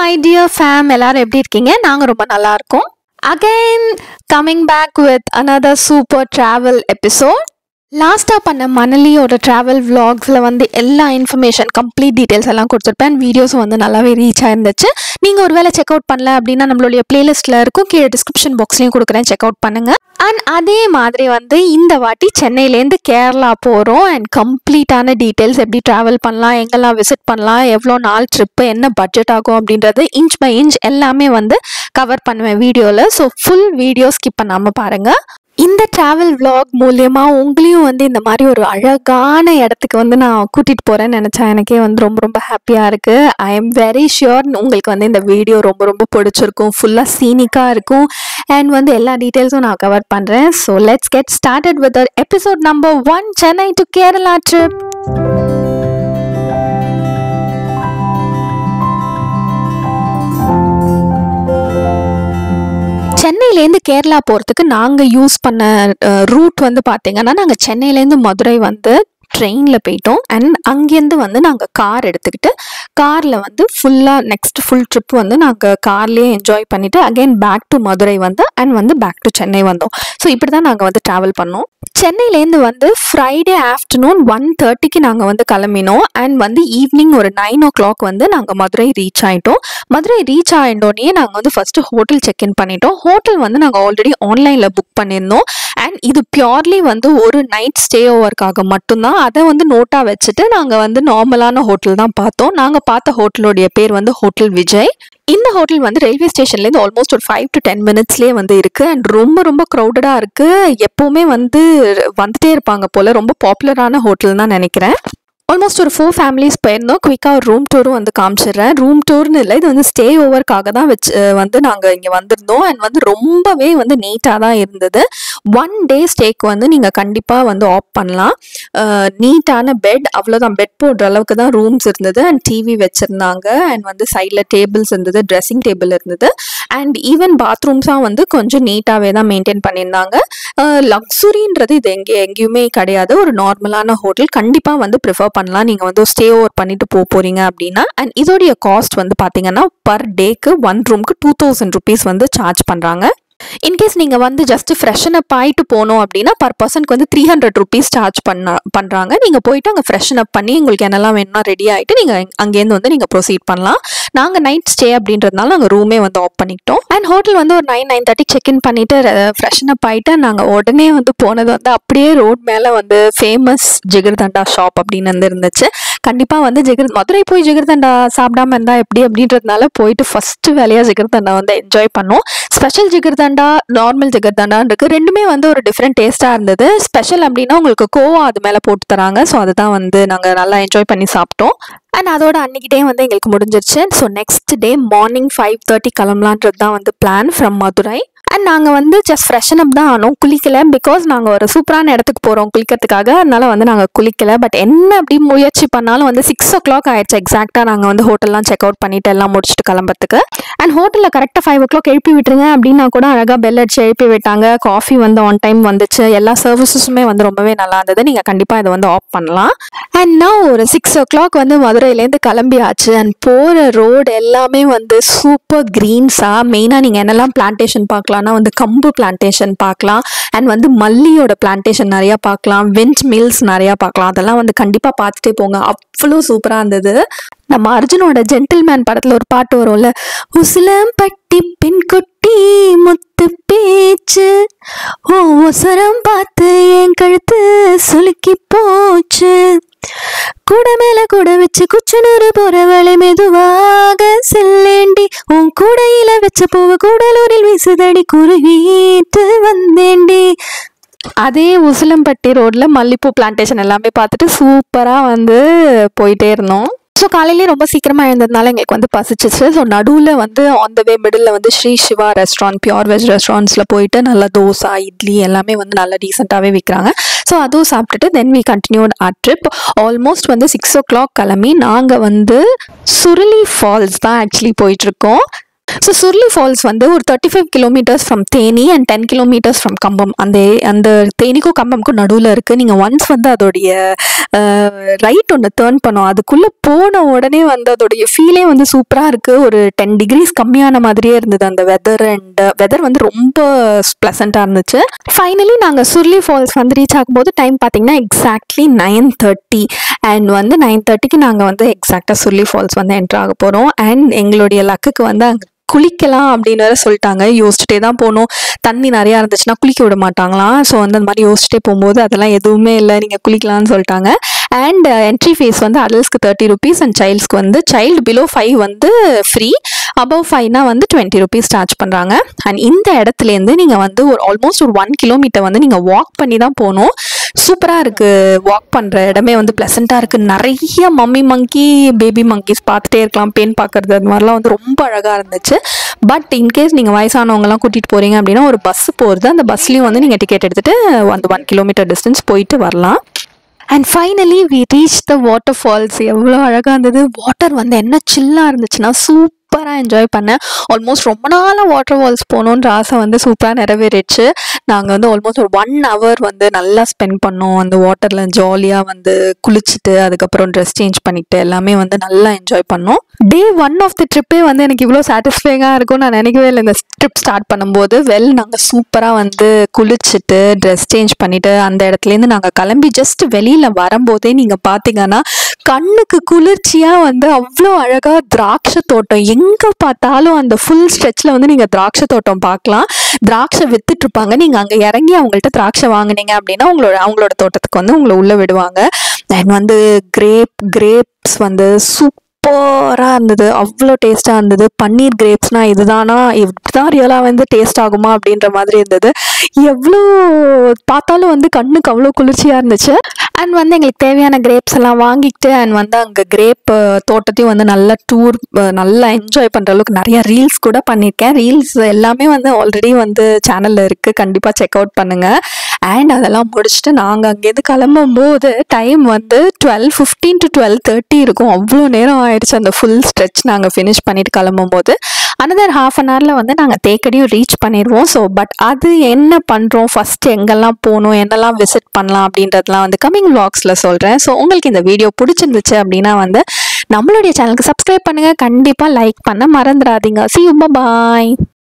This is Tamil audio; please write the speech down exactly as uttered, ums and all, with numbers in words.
my dear fam, எல்லாரும் எப்படி இருக்கீங்க? நாங்க ரொம்ப நல்லா இருக்கோம். Again coming back with another super travel episode. லாஸ்ட்டாக பண்ண மணலியோட ட்ராவல் விலாக்ஸில் வந்து எல்லா இன்ஃபர்மேஷன் கம்ப்ளீட் டீட்டெயில்ஸ் எல்லாம் கொடுத்துருப்பேன். வீடியோஸும் வந்து நல்லாவே ரீச் ஆயிருந்துச்சு. நீங்கள் ஒரு வேளை செக் அவுட் பண்ணல அப்படின்னா நம்மளுடைய பிளேலிஸ்ட்டில் இருக்கும், கீழே டிஸ்கிரிப்ஷன் பாக்ஸ்லையும் கொடுக்குறேன், செக் அவுட் பண்ணுங்கள். அண்ட் அதே மாதிரி வந்து இந்த வாட்டி சென்னையிலேருந்து கேரளா போகிறோம். அண்ட் கம்ப்ளீட்டான டீட்டெயில்ஸ், எப்படி ட்ராவல் பண்ணலாம், எங்கெல்லாம் விசிட் பண்ணலாம், எவ்வளோ நாள் ட்ரிப்பு, என்ன பட்ஜெட் ஆகும் அப்படின்றது இன்ச் பை இன்ச் எல்லாமே வந்து கவர் பண்ணுவேன் வீடியோவில். ஸோ ஃபுல் வீடியோ ஸ்கிப் பண்ணாமல் பாருங்கள். இந்த ட்ராவல் விலாக் மூலயமா உங்களையும் வந்து இந்த மாதிரி ஒரு அழகான இடத்துக்கு வந்து நான் கூட்டிகிட்டு போகிறேன்னு நினச்சா எனக்கே வந்து ரொம்ப ரொம்ப ஹாப்பியாக இருக்குது. ஐ எம் வெரி ஷியோர் உங்களுக்கு வந்து இந்த வீடியோ ரொம்ப ரொம்ப பிடிச்சிருக்கும். ஃபுல்லாக சீனிக்காக இருக்கும். அண்ட் வந்து எல்லா டீட்டெயில்ஸும் நான் கவர் பண்ணுறேன். So let's get started with episode number one, Chennai to Kerala trip. சென்னையிலேருந்து கேரளா போகிறதுக்கு நாங்கள் யூஸ் பண்ண ரூட் வந்து பார்த்திங்கன்னா, நாங்கள் சென்னையிலேருந்து மதுரை வந்து ட்ரெயினில் போயிட்டோம். அண்ட் அங்கேருந்து வந்து நாங்கள் கார் எடுத்துக்கிட்டு காரில் வந்து ஃபுல்லாக நெக்ஸ்ட் ஃபுல் ட்ரிப் வந்து நாங்கள் கார்லேயே என்ஜாய் பண்ணிவிட்டு அகெயின் பேக் டு மதுரை வந்து அண்ட் வந்து பேக் டு சென்னை வந்தோம். ஸோ இப்படி தான் நாங்கள் வந்து ட்ராவல் பண்ணோம். சென்னையிலேருந்து வந்து ஃப்ரைடே ஆஃப்டர்நூன் ஒன் தேர்ட்டிக்கு நாங்கள் வந்து கிளம்பினோம். அண்ட் வந்து ஈவினிங் ஒரு நைன் ஓ கிளாக் வந்து நாங்கள் மதுரை ரீச் ஆகிட்டோம். மதுரை ரீச் ஆகிட்டோன்னே நாங்கள் வந்து ஃபஸ்ட்டு ஹோட்டல் செக்இன் பண்ணிட்டோம். ஹோட்டல் வந்து நாங்கள் ஆல்ரெடி ஆன்லைனில் புக் பண்ணியிருந்தோம். அண்ட் இது பியோர்லி வந்து ஒரு நைட் ஸ்டே ஓவருக்காக மட்டும்தான். அதை வந்து நோட்டாக வச்சுட்டு நாங்கள் வந்து நார்மலான ஹோட்டல் தான் பார்த்தோம். நாங்கள் பார்த்த ஹோட்டலோடைய பேர் வந்து ஹோட்டல் விஜய். இந்த ஹோட்டல் வந்து ரயில்வே ஸ்டேஷன்லேருந்து ஆல்மோஸ்ட் ஒரு ஃபைவ் டு டென் மினிட்ஸ்லேயே வந்து இருக்குது. அண்ட் ரொம்ப ரொம்ப க்ரௌடடாக இருக்குது. எப்போவுமே வந்து வந்துட்டே இருப்பாங்க போல். ரொம்ப பாப்புலரான ஹோட்டல் தான் நினைக்கிறேன். ஆல்மோஸ்ட் ஒரு ஃபோர் ஃபேமிலிஸ் போயிருந்தோம். குயிக்காக ஒரு ரூம் டூரும் வந்து காமிச்சிடுறேன். ரூம் டூர்னு இல்லை, இது வந்து ஸ்டே ஓவருக்காக தான் வச்சு வந்து நாங்கள் இங்கே வந்திருந்தோம். அண்ட் வந்து ரொம்பவே வந்து நீட்டாக தான் இருந்தது. ஒன் டே ஸ்டேக்கு வந்து நீங்கள் கண்டிப்பாக வந்து ஆப் பண்ணலாம். நீட்டான பெட், அவ்வளோதான், பெட் போடுற அளவுக்கு தான் ரூம்ஸ் இருந்தது. அண்ட் டிவி வச்சுருந்தாங்க. அண்ட் வந்து சைடில் டேபிள்ஸ் இருந்தது, ட்ரெஸ்ஸிங் டேபிள் இருந்தது. அண்ட் ஈவன் பாத்ரூம்ஸாக வந்து கொஞ்சம் நீட்டாகவே தான் மெயின்டைன் பண்ணியிருந்தாங்க. லக்ஸுரின்றது இது எங்கே எங்கேயுமே கிடையாது. ஒரு நார்மலான ஹோட்டல் கண்டிப்பாக வந்து ப்ரிஃபர் பண்ணலாம் நீங்கள் வந்து ஸ்டே ஓவர் பண்ணிட்டு போக போகிறீங்க அப்படின்னா. அண்ட் இதோடைய காஸ்ட் வந்து பார்த்தீங்கன்னா பர் டேக்கு ஒன் ரூம்க்கு டூ தௌசண்ட் ருபீஸ் வந்து சார்ஜ் பண்ணுறாங்க. இன்கேஸ் நீங்கள் வந்து ஜஸ்ட் ஃப்ரெஷன் அப் ஆகிட்டு போனோம் அப்படின்னா பர் பர்சனுக்கு வந்து த்ரீ ஹண்ட்ரட் ருபீஸ் சார்ஜ் பண்ண பண்ணுறாங்க. நீங்கள் போயிட்டு அங்கே ஃப்ரெஷன் அப் பண்ணி உங்களுக்கு என்னெல்லாம் வேணும்னா ரெடி ஆகிட்டு நீங்கள் அங்கேருந்து வந்து நீங்கள் ப்ரொசீட் பண்ணலாம். நாங்கள் நைட் ஸ்டே அப்படின்றதுனால நாங்கள் ரூமே வந்து ஆஃப் பண்ணிக்கிட்டோம். அண்ட் ஹோட்டல் வந்து ஒரு நைன் நைன் தேர்ட்டி செக்இன் பண்ணிவிட்டு ஃப்ரெஷன் அப் ஆகிட்டு நாங்கள் உடனே வந்து போனது வந்து அப்படியே ரோட் மேலே வந்து ஃபேமஸ் ஜிகர்தண்டா ஷாப் அப்படின்னு வந்து இருந்துச்சு. கண்டிப்பாக வந்து ஜிகர் மதுரை போய் ஜிகர்தண்டா சாப்பிடாம இருந்தால் எப்படி அப்படின்றதுனால போயிட்டு ஃபஸ்ட்டு வேலையாக ஜிகர்தண்டா வந்து என்ஜாய் பண்ணோம். ஸ்பெஷல் ஜிகர்தண்டா, நார்மல் ஜிகர்தண்டான்னு இருக்குது. ரெண்டுமே வந்து ஒரு டிஃப்ரெண்ட் டேஸ்ட்டாக இருந்தது. ஸ்பெஷல் அப்படின்னா உங்களுக்கு கோவா அது மேலே போட்டு தராங்க. ஸோ அதுதான் வந்து நாங்கள் நல்லா என்ஜாய் பண்ணி சாப்பிட்டோம். அண்ட் அதோட அன்றைக்கி டே வந்து எங்களுக்கு முடிஞ்சிருச்சு. So next day morning five thirty கிளம்பலான்றது தான் வந்து பிளான் ஃப்ரம் மதுரை. அண்ட் நாங்கள் வந்து ஜஸ்ட் ஃப்ரெஷன் அப் தான் ஆனோம், குளிக்கலை. பிகாஸ் நாங்கள் ஒரு சூப்பரான இடத்துக்கு போகிறோம் குளிக்கிறதுக்காக, அதனால வந்து நாங்கள் குளிக்கலை. பட் என்ன அப்படி முயற்சி பண்ணாலும் வந்து சிக்ஸ் ஓ கிளாக் ஆயிடுச்சு எக்ஸாக்டாக நாங்கள் வந்து ஹோட்டல்லாம் செக் அவுட் பண்ணிவிட்டு எல்லாம் முடிச்சுட்டு கிளம்புறதுக்கு. அண்ட் ஹோட்டலில் கரெக்டாக ஃபைவ் ஓ கிளாக் எழுப்பி விட்டுருங்க அப்படின்னா கூட அழகாக பெல் அடிச்சு எழுப்பி விட்டாங்க. காஃபி வந்து ஆன் டைம் வந்துச்சு. எல்லா சர்வீசஸுமே வந்து ரொம்பவே நல்லா இருந்தது. நீங்கள் கண்டிப்பாக இதை வந்து ஆஃப் பண்ணலாம். அண்ட் நான் ஒரு சிக்ஸ் ஓ கிளாக் வந்து மதுரையிலேருந்து கிளம்பியாச்சு. அண்ட் போகிற ரோடு எல்லாமே வந்து சூப்பர் க்ரீன்ஸாக, மெயினாக நீங்கள் என்னெல்லாம் பிளான்டேஷன் பார்க்கலாம் வந்து கம்பு பிளான்டேஷன் பார்க்கலாம். அண்ட் வந்து மல்லியோட பிளான்டேஷன் நிறையா பார்க்கலாம். விண்ட் மில்ஸ் நிறையா பார்க்கலாம். அதெல்லாம் வந்து கண்டிப்பாக பார்த்துட்டே போங்க, அவ்வளோ சூப்பராக இருந்தது. நம்ம அர்ஜுனோட ஜென்டில்மேன் படத்தில் ஒரு பாட்டு வரும்ல, உசிலம் பட்டி பின் குட்டி முத்து பேச்சு, ஓ ஒசரம் பார்த்து என் கழுத்து சுலுக்கி போச்சு, கூட மேல கூட வச்சு குச்சனூறு போறவளை மெதுவாக செல்லேண்டி, உன் கூடையில வச்ச பூவ கூடலூரில் வீசுதடி குருவீட்டு வந்தேண்டி. அதே உசிலம்பட்டி ரோடில் மல்லிப்பூ பிளான்டேஷன் எல்லாமே பார்த்துட்டு சூப்பராக வந்து போயிட்டே இருந்தோம். ஸோ காலையிலே ரொம்ப சீக்கிரமாக எழுந்ததுனால எங்களுக்கு வந்து பசிச்சிச்சு. ஸோ நடுவில் வந்து ஆன் த வே மிடில் வந்து Sri Shiva restaurant, pure veg ரெஸ்டாரண்ட்ஸில் போயிட்டு நல்லா தோசை, இட்லி எல்லாமே வந்து நல்லா டீசெண்டாகவே விற்கிறாங்க. ஸோ அதுவும் சாப்பிட்டுட்டு then we continued our trip. Almost வந்து சிக்ஸ் ஓ கிளாக் கிளம்பி நாங்கள் வந்து சுருளி ஃபால்ஸ் தான் ஆக்சுவலி போயிட்டுருக்கோம். ஸோ சுருளி ஃபால்ஸ் வந்து ஒரு thirty five kilometres from Theni and ten kilometres from Cumbum. அந்த அந்த தேனிக்கும் கம்பம்க்கும் நடுவில் இருக்குது. நீங்கள் ஒன்ஸ் வந்து அதோடைய ரைட் ஒன்று டேர்ன் பண்ணோம், அதுக்குள்ளே போன உடனே வந்து அதோடைய ஃபீலே வந்து சூப்பராக இருக்குது. ஒரு டென் டிகிரிஸ் கம்மியான மாதிரியே இருந்தது அந்த வெதர், அண்ட் வெதர் வந்து ரொம்ப ப்ளசண்ட்டாக இருந்துச்சு. ஃபைனலி நாங்கள் சுருளி ஃபால்ஸ் வந்து ரீச் ஆகும்போது டைம் பார்த்தீங்கன்னா எக்ஸாக்ட்லி நைன் தேர்ட்டி அண்ட் வந்து நைன் தேர்ட்டிக்கு நாங்கள் வந்து எக்ஸாக்டாக சுருளி ஃபால்ஸ் வந்து என்ட்ரு ஆக போகிறோம். அண்ட் எங்களுடைய லக்குக்கு வந்து அங்கே குளிக்கலாம் அப்படின்னு வேற சொல்லிட்டாங்க. யோசிச்சுட்டே தான் போகணும், தண்ணி நிறையா இருந்துச்சுன்னா குளிக்க விட மாட்டாங்களாம். ஸோ வந்து அந்த மாதிரி யோசிச்சுட்டே போகும்போது அதெல்லாம் எதுவுமே இல்லை, நீங்கள் குளிக்கலாம்னு சொல்லிட்டாங்க. அண்ட் என்ட்ரி ஃபீஸ் வந்து அடல்ட்ஸ்க்கு தேர்ட்டி ருபீஸ் அண்ட் சைல்ட்ஸ்க்கு வந்து சைல்டு பிலோ ஃபைவ் வந்து ஃப்ரீ, அபவ் ஃபைவ்னா வந்து டுவெண்ட்டி ருபீஸ் சார்ஜ் பண்ணுறாங்க. அண்ட் இந்த இடத்துலேருந்து நீங்கள் வந்து ஒரு ஆல்மோஸ்ட் ஒரு ஒன் கிலோமீட்டர் வந்து நீங்கள் வாக் பண்ணி தான் போகணும். சூப்பராக இருக்குது, வாக் பண்ணுற இடமே வந்து ப்ளசண்ட்டாக இருக்குது. நிறைய மம்மி மங்கி பேபி மங்கிஸ் பார்த்துட்டே இருக்கலாம், பேன் பார்க்குறது அது மாதிரிலாம் வந்து ரொம்ப அழகாக இருந்துச்சு. பட் இன்கேஸ் நீங்கள் வயசானவங்கலாம் கூட்டிகிட்டு போகிறீங்க அப்படின்னா ஒரு பஸ் போகிறது, அந்த பஸ்லேயும் வந்து நீங்கள் டிக்கெட் எடுத்துகிட்டு அந்த ஒன் கிலோமீட்டர் டிஸ்டன்ஸ் போயிட்டு வரலாம். And finally we reach the water falls. எவ்வளோ அழகாக இருந்தது. வாட்டர் வந்து என்ன சில்லாக இருந்துச்சுன்னா சூப்பராக என்ஜாய் பண்ணேன். ஆல்மோஸ்ட் ரொம்ப நாளாக வாட்டர் ஃபால்ஸ் போகணுன்ற ஆசை வந்து சூப்பராக நிறைவேறிச்சு. நாங்கள் வந்து ஆல்மோஸ்ட் ஒரு ஒன் ஹவர் வந்து நல்லா ஸ்பெண்ட் பண்ணோம் அந்த வாட்டரில். ஜாலியாக வந்து குளிச்சுட்டு அதுக்கப்புறம் ட்ரெஸ் சேஞ்ச் பண்ணிக்கிட்டு எல்லாமே வந்து நல்லா என்ஜாய் பண்ணோம். டே ஒன் ஆஃப் தி ட்ரிப்பே வந்து எனக்கு இவ்வளோ சாட்டிஸ்ஃபைங்காக இருக்கும் நான் நினைக்கவே இல்லை இந்த ட்ரிப் ஸ்டார்ட் பண்ணும்போது. வெல் நாங்கள் சூப்பராக வந்து குளிச்சுட்டு ட்ரெஸ் சேஞ்ச் பண்ணிவிட்டு அந்த இடத்துலேருந்து நாங்கள் கிளம்பி ஜஸ்ட் வெளியில் வரும்போதே நீங்கள் பார்த்தீங்கன்னா கண்ணுக்கு குளிர்ச்சியாக வந்து அவ்வளோ அழகாக திராட்சை தோட்டம், எங்கே பார்த்தாலும் அந்த ஃபுல் ஸ்ட்ரெச்சில் வந்து நீங்கள் திராட்சை தோட்டம் பார்க்கலாம். திராட்சை வித்துட்ருப்பாங்க, நீங்கள் அங்கே இறங்கி அவங்கள்ட்ட திராட்சை வாங்கினீங்க அப்படின்னா உங்களோட அவங்களோட தோட்டத்துக்கு வந்து உங்களை உள்ளே விடுவாங்க. தென் வந்து கிரேப் கிரேப்ஸ் வந்து சூப் சூப்பராக இருந்தது, அவ்வளோ டேஸ்ட்டாக இருந்தது. பன்னீர் கிரேப்ஸ்னால் இதுதானா, இப்படிதான் ரியலாக வந்து டேஸ்ட் ஆகுமா அப்படின்ற மாதிரி இருந்தது. எவ்வளோ பார்த்தாலும் வந்து கண்ணுக்கு அவ்வளோ குளிர்ச்சியாக இருந்துச்சு. அண்ட் வந்து எங்களுக்கு தேவையான கிரேப்ஸ் எல்லாம் வாங்கிக்கிட்டு அண்ட் வந்து அங்கே கிரேப் தோட்டத்தையும் வந்து நல்லா டூர் நல்லா என்ஜாய் பண்ணுற அளவுக்கு நிறையா ரீல்ஸ் கூட பண்ணியிருக்கேன். ரீல்ஸ் எல்லாமே வந்து ஆல்ரெடி வந்து சேனலில் இருக்குது, கண்டிப்பாக செக் அவுட் பண்ணுங்கள். அண்ட் அதெல்லாம் முடிச்சுட்டு நாங்கள் அங்கேருந்து கிளம்பும் போது டைம் வந்து twelve fifteen to twelve thirty இருக்கும். அவ்வளோ நேரம் ஆயிடுச்சு அந்த ஃபுல் ஸ்ட்ரெச் நாங்கள் ஃபினிஷ் பண்ணிட்டு கிளம்பும் போது. அனதர் ஹாஃப் அன் ஹவரில் வந்து நாங்கள் தேக்கடியும் ரீச் பண்ணிடுவோம். ஸோ பட் அது என்ன பண்ணுறோம், ஃபஸ்ட்டு எங்கெல்லாம் போகணும், என்னெல்லாம் விசிட் பண்ணலாம் அப்படின்றதுலாம் வந்து கம்மிங் vlogsல சொல்கிறேன். ஸோ உங்களுக்கு இந்த வீடியோ பிடிச்சிருந்துச்சு அப்படின்னா வந்து நம்மளுடைய சேனலுக்கு சப்ஸ்கிரைப் பண்ணுங்கள், கண்டிப்பாக லைக் பண்ண மறந்துடாதீங்க. See you, bye bye.